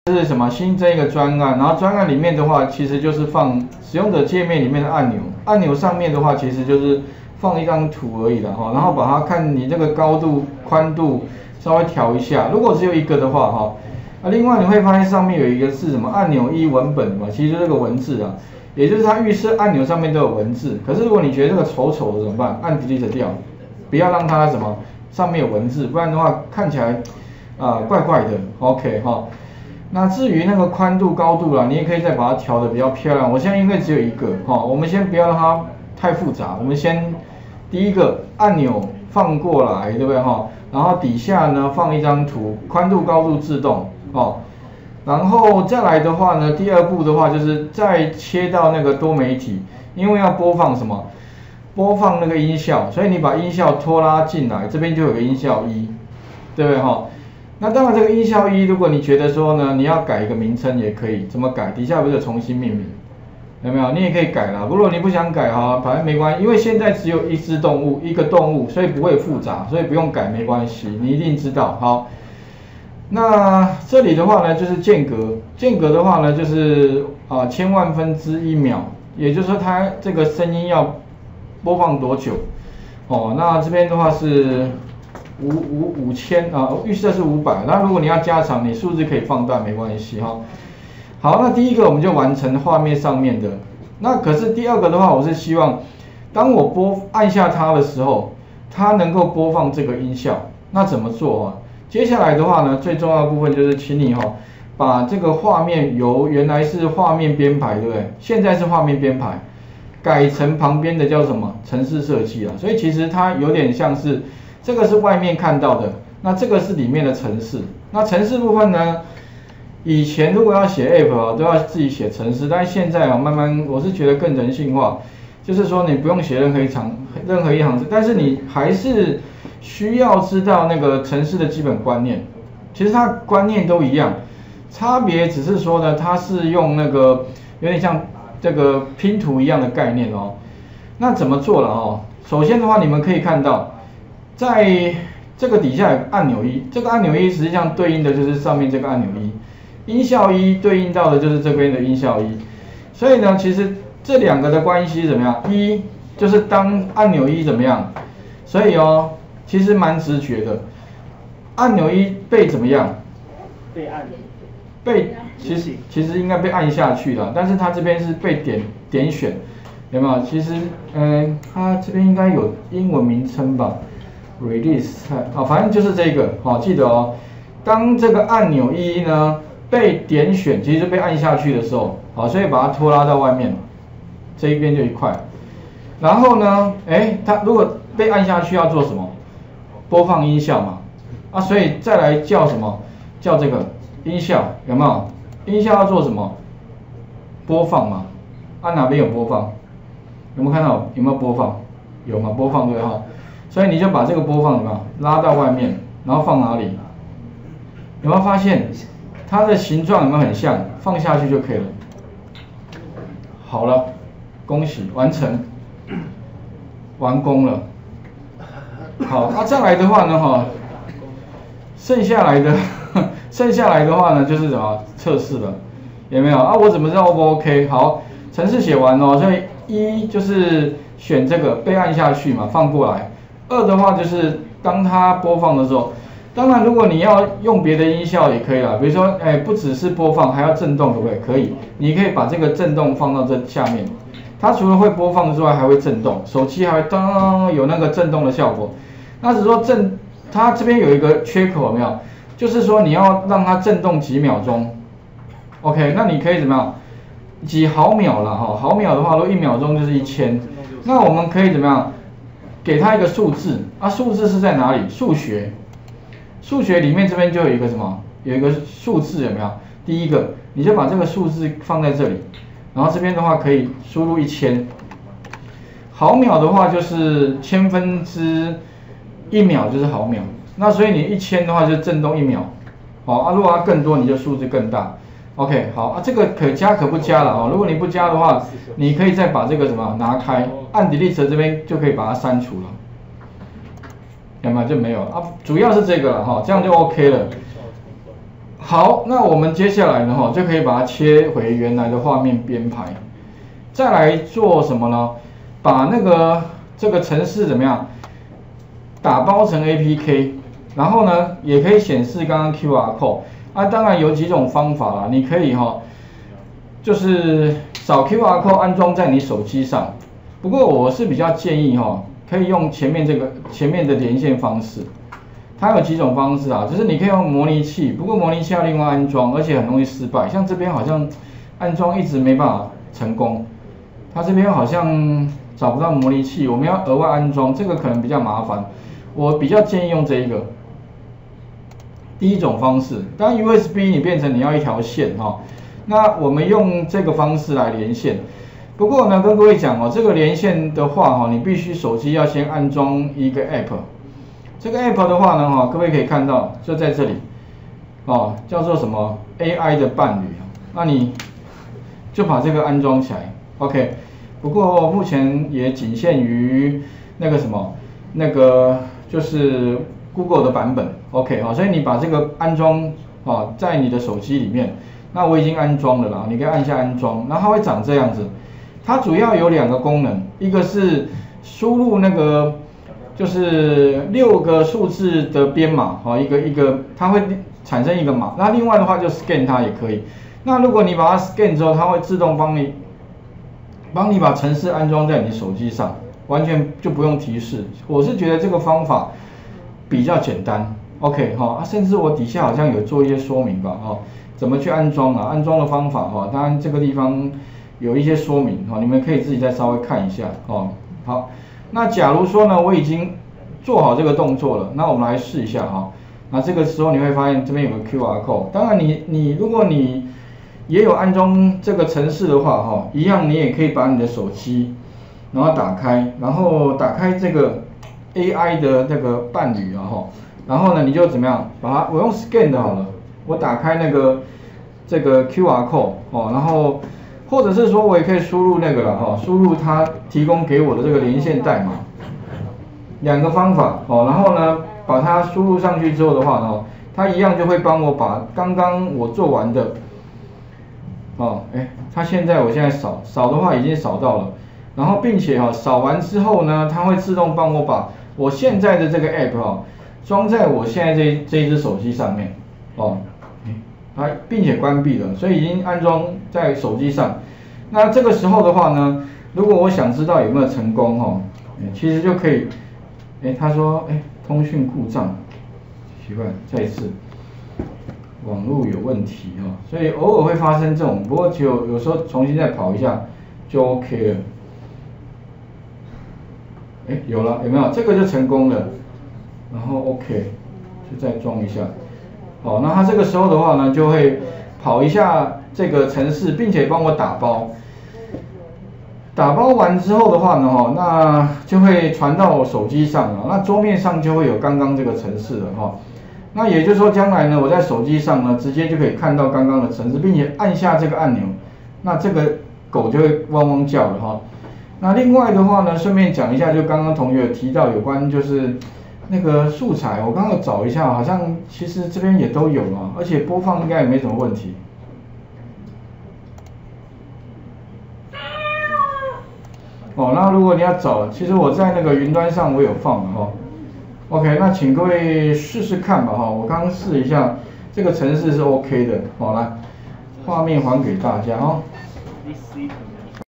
是什么？新增一个专案，然后专案里面的话，其实就是放使用者界面里面的按钮，按钮上面的话，其实就是放一张图而已了哈。然后把它看你这个高度、宽度稍微调一下。如果只有一个的话哈，另外你会发现上面有一个是什么按钮一文本嘛，其实就是这个文字啊，也就是它预设按钮上面都有文字。可是如果你觉得这个丑丑的怎么办？按 Delete 掉，不要让它什么上面有文字，不然的话看起来怪怪的。OK 哈。那至于那个宽度、高度啦，你也可以再把它调的比较漂亮。我现在因为只有一个哈，我们先不要让它太复杂，我们先第一个按钮放过来，对不对哈？然后底下呢放一张图，宽度、高度自动哦。然后再来的话呢，第二步的话就是再切到那个多媒体，因为要播放什么？播放那个音效，所以你把音效拖拉进来，这边就有个音效一，对不对哈？那当然，这个音效一，如果你觉得说呢，你要改一个名称也可以，怎么改？底下不是有重新命名，有没有？你也可以改啦。如果你不想改哈，反正没关系，因为现在只有一只动物，一个动物，所以不会复杂，所以不用改没关系，你一定知道。好，那这里的话呢，就是间隔，间隔的话呢，就是千万分之一秒，也就是说它这个声音要播放多久？哦，那这边的话是。5000啊，预设是500。那如果你要加长，你数字可以放大，没关系哈。好，那第一个我们就完成画面上面的。那可是第二个的话，我是希望当我按下它的时候，它能够播放这个音效。那怎么做啊？接下来的话呢，最重要的部分就是请你把这个画面由原来是画面编排，对不对？现在是画面编排，改成旁边的叫什么程式设计了。所以其实它有点像是。这个是外面看到的，那这个是里面的程式。那程式部分呢？以前如果要写 App 都要自己写程式，但是现在慢慢我是觉得更人性化，就是说你不用写任何一行字，但是你还是需要知道那个程式的基本观念。其实它观念都一样，差别只是说呢，它是用那个有点像这个拼图一样的概念哦。那怎么做了哦？首先的话，你们可以看到。在这个底下有按钮一，这个按钮一实际上对应的就是上面这个按钮一，音效一对应到的就是这边的音效一，所以呢，其实这两个的关系怎么样？一就是当按钮一怎么样？所以其实蛮直觉的，按钮一被怎么样？ 被按。 被其实应该被按下去了，但是它这边是被点选，有没有？其实它这边应该有英文名称吧？ Release 反正就是这个记得哦。当这个按钮一呢被点选，其实被按下去的时候，所以把它拖拉到外面，这一边就一块。然后呢，它如果被按下去要做什么？播放音效嘛，所以再来叫什么？叫这个音效，有没有？音效要做什么？播放嘛，按哪边有播放？有没有看到？有没有播放？有嘛？播放对哈。 所以你就把这个播放有没有拉到外面，然后放哪里？有没有发现它的形状有没有很像？放下去就可以了。好了，恭喜完成，完工了。好，再来的话呢剩下来的话呢就是什么测试了，有没有我怎么知道 O 不 OK？ 好，程式写完所以一就是选这个被按下去嘛，放过来。 二的话就是当它播放的时候，当然如果你要用别的音效也可以啦，比如说不只是播放，还要震动，可不可以？可以，你可以把这个震动放到这下面。它除了会播放之外，还会震动，手机还会当有那个震动的效果。那只是说它这边有一个缺口有没有？就是说你要让它震动几秒钟。OK， 那你可以怎么样？几毫秒了毫秒的话，如果1秒钟就是1000，那我们可以怎么样？ 给它一个数字数字是在哪里？数学里面这边就有一个什么？有一个数字有没有？第一个，你就把这个数字放在这里，然后这边的话可以输入1000。毫秒的话就是千分之1秒就是毫秒，那所以你1000的话就震动1秒，如果要更多你就数字更大。 OK， 好这个可加可不加了如果你不加的话，你可以再把这个什么拿开，按 Delete 这边就可以把它删除了，有没有？就没有主要是这个了这样就 OK 了。 好，那我们接下来呢，就可以把它切回原来的画面编排。再来做什么呢？把这个程式怎么样打包成 APK， 然后呢，也可以显示刚刚 QR code。啊，当然有几种方法啦，你可以就是扫 QR code 安装在你手机上。不过我是比较建议可以用前面的连线方式。它有几种方式啊，就是你可以用模拟器，不过模拟器要另外安装，而且很容易失败。像这边好像安装一直没办法成功，它这边好像找不到模拟器，我们要额外安装，这个可能比较麻烦。我比较建议用这一个。第一种方式，当然 USB 你变成你要一条线那我们用这个方式来连线。不过呢，跟各位讲这个连线的话你必须手机要先安装一个 App。这个 App 的话呢各位可以看到就在这里叫做什么 AI 的伴侣，那你就把这个安装起来 ，OK。不过目前也仅限于就是 Google 的版本 ，OK 所以你把这个安装在你的手机里面，那我已经安装了啦，你可以按下安装，然后它会长这样子。它主要有2个功能，一个是输入就是6个数字的编码一个它会产生一个码，那另外的话就 scan 它也可以。那如果你把它 scan 之后，它会自动帮你把程式安装在你手机上，完全就不用提示。我是觉得这个方法比较简单 ，OK 甚至我底下好像有做一些说明吧怎么去安装安装的方法当然这个地方有一些说明你们可以自己再稍微看一下好。那假如说呢，我已经做好这个动作了，那我们来试一下那这个时候你会发现这边有个 QR code。当然如果你也有安装这个程式的话一样你也可以把你的手机然后打开，然后打开这个 AI 的这个伴侣然后呢你就怎么样我用 scan 的好了，我打开这个 QR code 然后。或者是说我也可以输入输入它提供给我的这个连线代码，2个方法然后呢把它输入上去之后的话呢，它一样就会帮我把刚刚我做完的它现在我现在扫的话已经扫到了，然后并且扫完之后呢，它会自动帮我把我现在的这个 app 装在我现在这一只手机上面并且关闭了，所以已经安装在手机上。那这个时候的话呢，如果我想知道有没有成功其实就可以，他说通讯故障，奇怪，再一次网络有问题所以偶尔会发生这种，不过有时候重新再跑一下就 OK 了。有了，有没有？这个就成功了，然后 OK， 就再装一下。好，那它这个时候的话呢，就会跑一下这个程式，并且帮我打包。打包完之后的话呢，那就会传到我手机上了。那桌面上就会有刚刚这个程式了那也就是说，将来呢，我在手机上呢，直接就可以看到刚刚的程式，并且按下这个按钮，那这个狗就会汪汪叫了那另外的话呢，顺便讲一下，就刚刚同学有提到有关就是那个素材，我刚刚有找一下，好像其实这边也都有而且播放应该也没什么问题。那如果你要找，其实我在那个云端上我有放了OK， 那请各位试试看吧我刚刚试一下，这个程式是 OK 的。来，画面还给大家